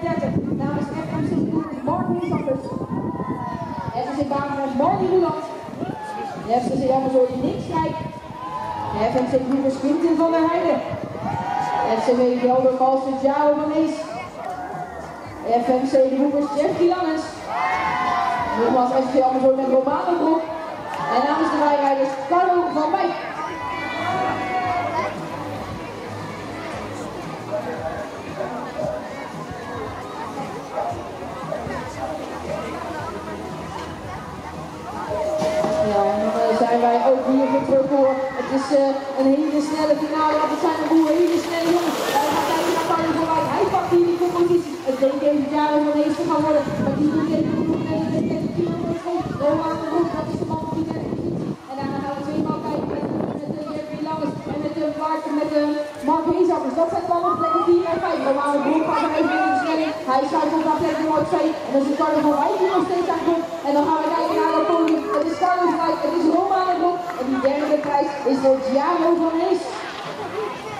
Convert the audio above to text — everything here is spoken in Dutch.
30 namens FMC Mark Niesappers. FMC Bakenaars Marnie Roeland. FMC Amazon Nick Schijk. FMC Boekers Quintin van der Heijden. FCW Gelder Kalsen Jao van Ees. FMC de Boekers Jeffrey Langens. Nogmaals FMC Amazon met Romano Broek. En namens de rijrijders Carlo van Wijk. Ja, en dan zijn wij ook hier getrukt door. Het is een hele snelle finale, want het zijn een boel hele snelle jongens. Wij gaan kijken naar Carlo van Wijk. Hij pakt hier die compositie. Het leek even jaren van deze te gaan worden, maar die doet even genoeg met het 30 kilometer school. Roman de Broek, dat is de man op die 30 positie. En daarna gaan we tweemaal kijken met Jeffrey Langens en met Mark Niesappers. Dat zijn mannen op plekken 4 en 5. Roman de Broek gaat er even in de versnelling. Hij schuift naar plek nummer 2. En dan is Carlo van Wijk die nog steeds aan komt. En dan gaan we kijken naar het podium. Het is Carlo van Wijk, het is Roman de Broek. En die derde prijs is voor Giano van Hees.